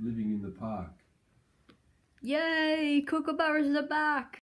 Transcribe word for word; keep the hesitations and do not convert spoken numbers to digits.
living in the park. Yay! Kookaburras are back!